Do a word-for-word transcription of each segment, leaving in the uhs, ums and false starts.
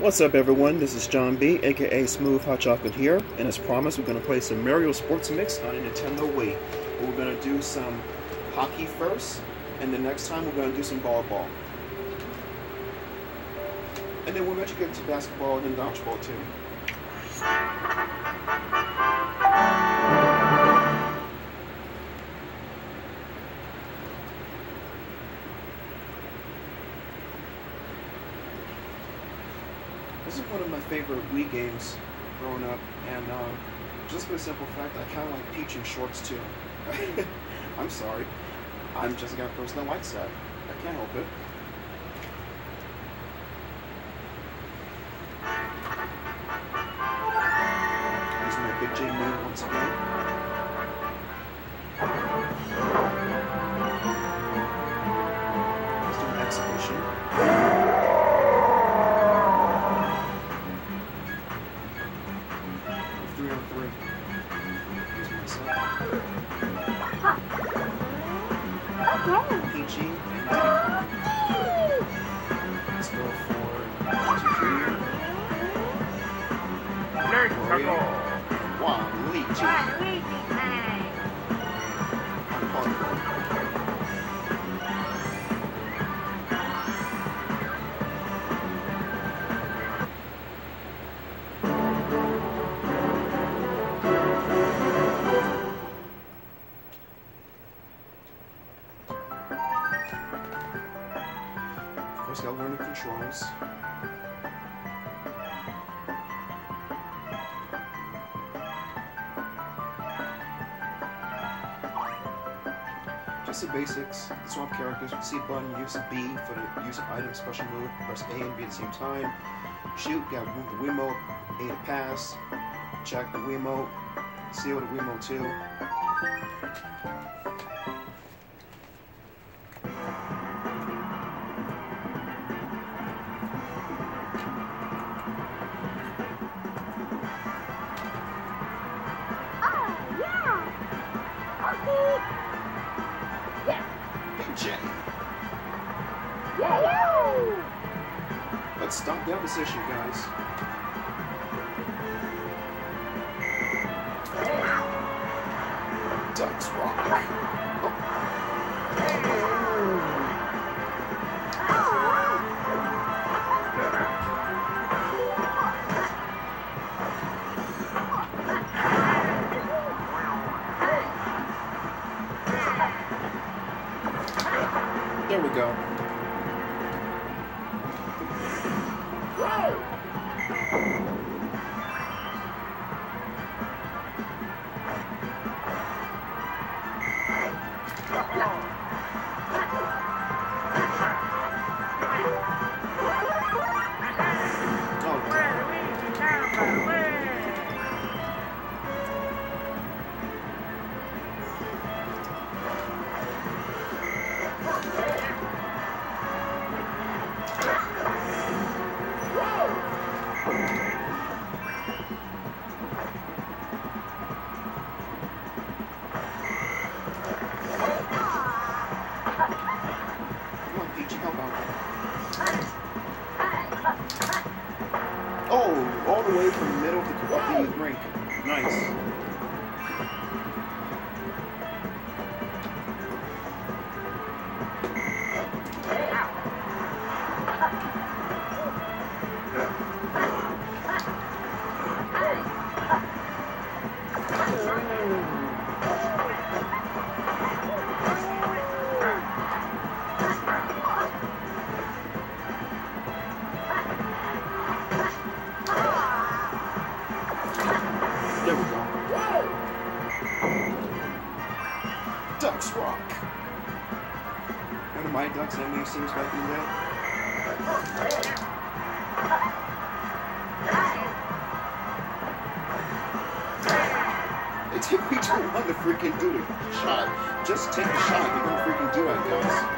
What's up everyone, this is John B, aka Smooth Hot Chocolate here, and as promised we're going to play some Mario Sports Mix on a Nintendo Wii. We're going to do some hockey first, and the next time we're going to do some volleyball. And then we'll eventually get into basketball and then dodgeball too. This is one of my favorite Wii games growing up, and um, just for the simple fact, I kind of like Peach in shorts too. I'm sorry. I'm just the kind of person that likes that. I can't help it. Using my Big J move once again. Let's do an exhibition. Peachy and Diddy. Let's go for Junior. Mario and Waluigi. Of course, gotta learn the controls. Just the basics. Swap characters with C button, use a B for the use of item special move, press A and B at the same time. Shoot, gotta move the Wiimote, A to pass. Check the Wiimote, seal the Wiimote too. Let's stop the opposition, guys. Ducks rock. There we go. Oh, all the way from the middle of the, of the rink. Nice. There we go. Ducks rock. One of my Ducks anime series back in there. It took me too long to freaking do the shot. Just take the shot. You're gonna freaking do that, guys.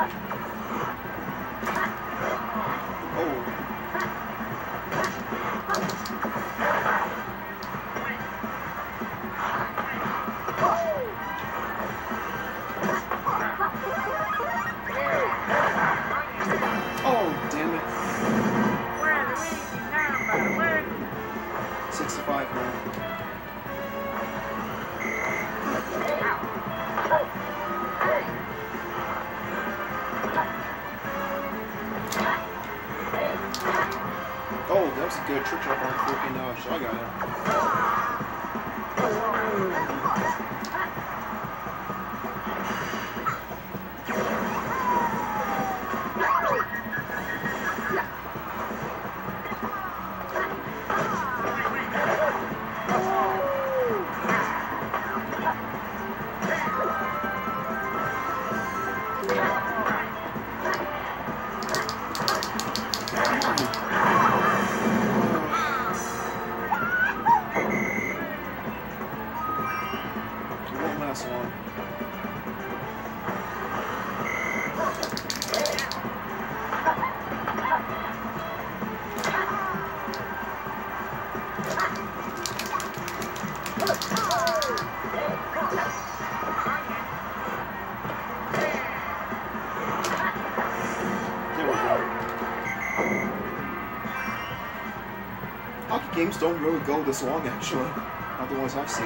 Good trick shot on freaking uh, shot guy. Games don't really go this long, actually. Not the ones I've seen.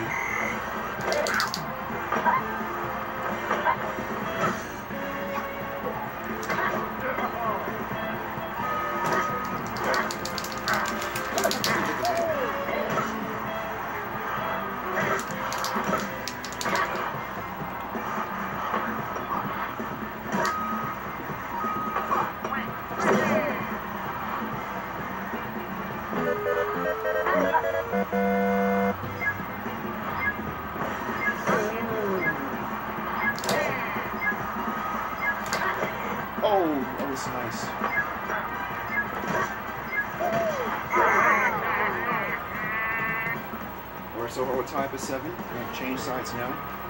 Oh, that was nice. Alright, so we're tied at seven. We're going to change sides now.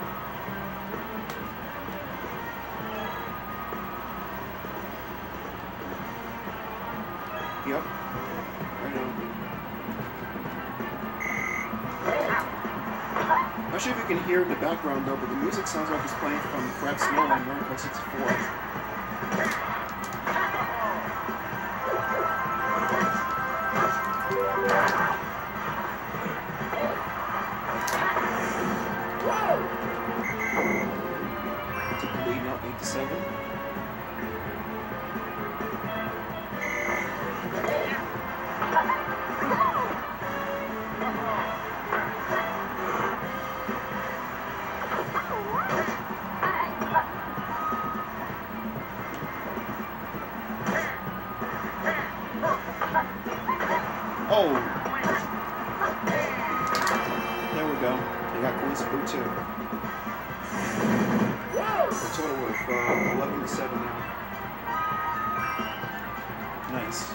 Yep. Right on. Not sure if you can hear in the background though, but the music sounds like it's playing from Fred Snow on Mario Kart sixty-four. Took the lead now, eight to seven. Oh! There we go. They got coins to boot too. A total of uh, eleven to seven now. Nice.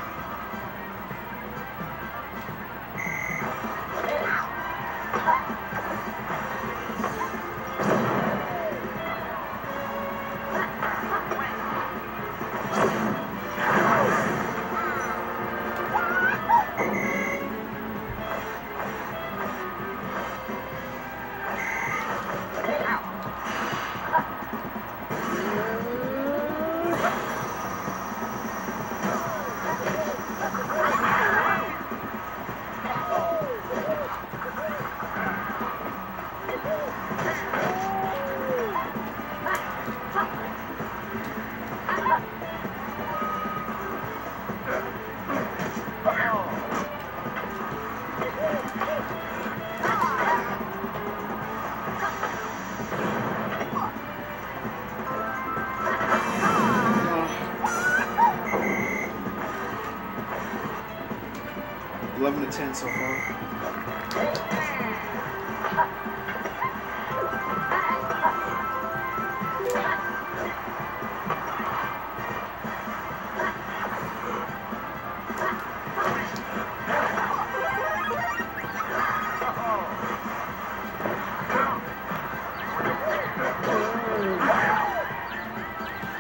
eleven to ten so far.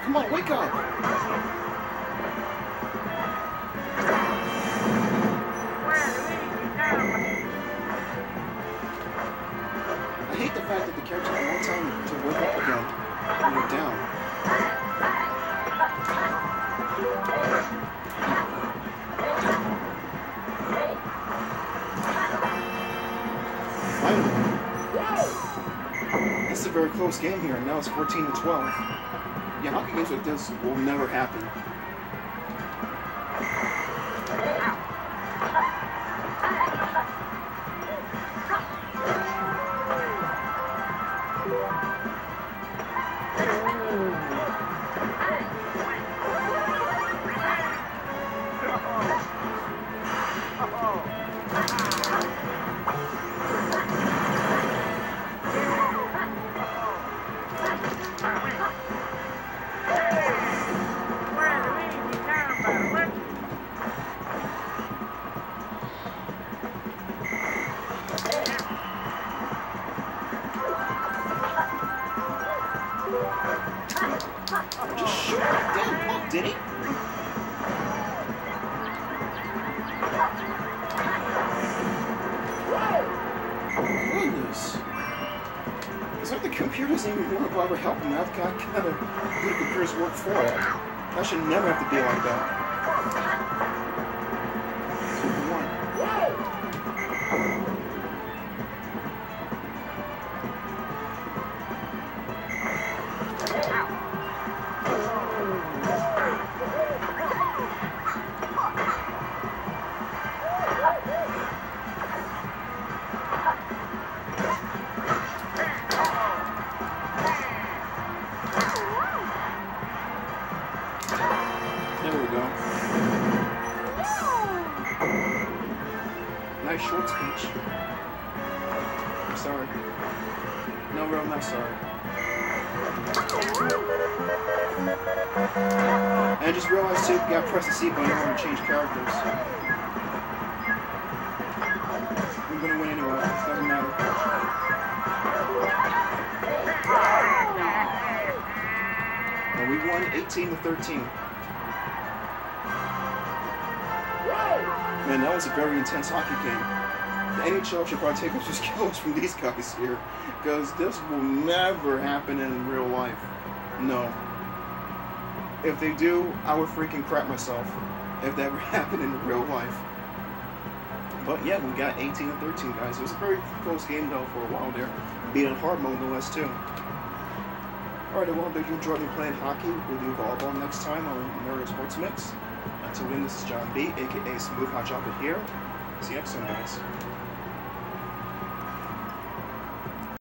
Come on, wake up! I hate the fact that the character had no time to wake up again when you're down. Finally. This is a very close game here, and now it's fourteen to twelve. Yeah, hockey games like this will never happen. Just shoot that damn puck, did he? Goodness. It's like the computer doesn't even want to bother helping me. I've got kind of do the computer's work for it. That should never have to be like that. Two for one. There we go. Nice short speech. I'm sorry. No, bro, I'm not sorry. And I just realized too, you gotta press the C button in order to change characters. I'm gonna win anyway, it doesn't matter. And we won eighteen to thirteen. Man, that was a very intense hockey game. The N H L should probably take up some skills from these guys here, because this will never happen in real life. No. If they do, I would freaking crap myself if that ever happened in real life. But yeah, we got eighteen to thirteen, guys. It was a very close game, though, for a while there. Being hard mode, no less, too. Alright, well, if you enjoyed me playing hockey, we'll do volleyball next time on Mario Sports Mix. Until then, this is John B, aka Smooth Hot Chocolate here. See you next time, guys.